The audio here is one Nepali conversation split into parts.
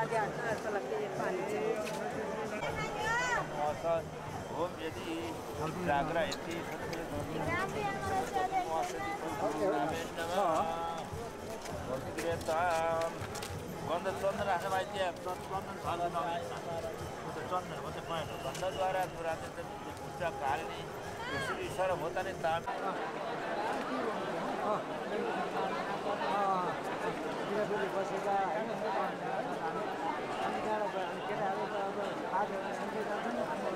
ओम यदि जागृति गन्ध चन्दन राख्न पाइन्छ चन्दन चन्दन हो त्यो गन्धद्वारा पुस्तक हाल्ने ईश्वर होता नि दाम बसेका होइन केटाहरू त अब आजहरू सँगै जान्छन्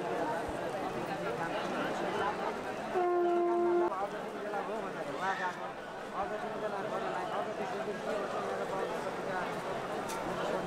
अझ तिन बेला भयो भनेर उहाँ गएको अझ तिन बेला गर्नलाई अझ त्यसरी के गर्छ मेरो बाबु पत्रिका सोध्न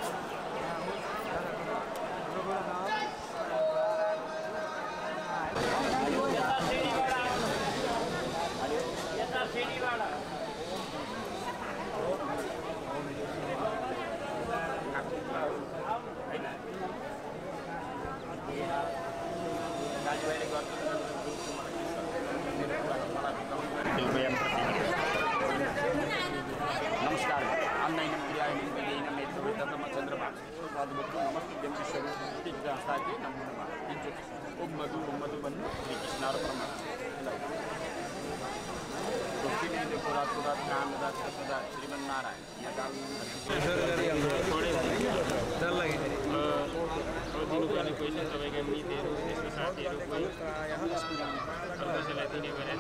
नमस्कार ओम मधु मधुबन श्री कृष्णार्पण श्रीमन्नारायण दिनुपर्ने पैसा तपाईँका मितहरू त्यसको साथीहरू कसैलाई दिने गरेर